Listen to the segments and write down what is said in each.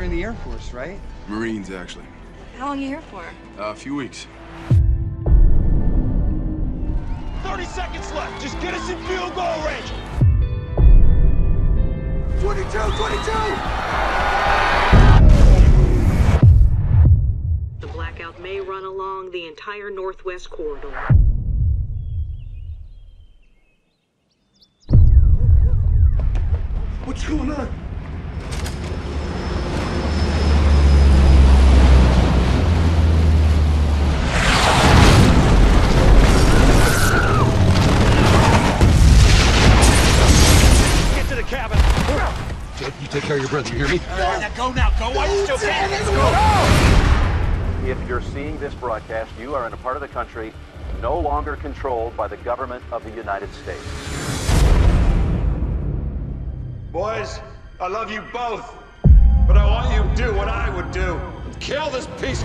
in the Air Force, right? Marines, actually. How long are you here for? A few weeks. 30 seconds left. Just get us in field goal range. 22! The blackout may run along the entire northwest corridor. What's going on? Get to the cabin. Jed, you take care of your brother, you hear me? Now go now. Go while you still can. Let's go. If you're seeing this broadcast, you are in a part of the country no longer controlled by the government of the United States. Boys, I love you both, but I want you to do what I would do. Kill this piece.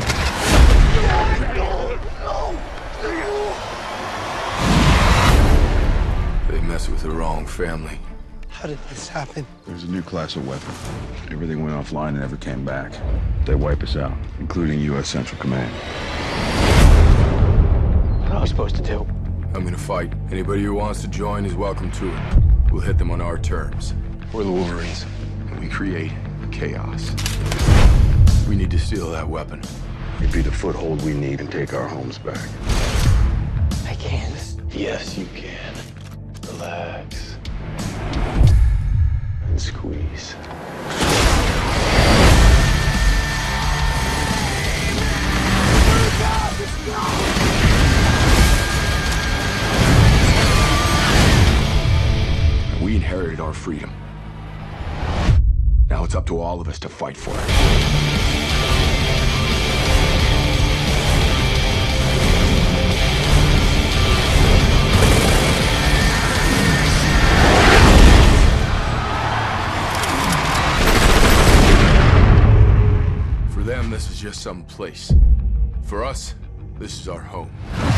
They mess with the wrong family. How did this happen? There's a new class of weapon. Everything went offline and never came back. They wipe us out, including U.S. Central Command. What am I supposed to do? I'm gonna fight. Anybody who wants to join is welcome to it. We'll hit them on our terms. We're the Wolverines. And we create chaos. We need to steal that weapon. It'd be the foothold we need and take our homes back. I can't. Yes, you can. Relax. And squeeze. We inherited our freedom. Now it's up to all of us to fight for it. For them, this is just some place. For us, this is our home.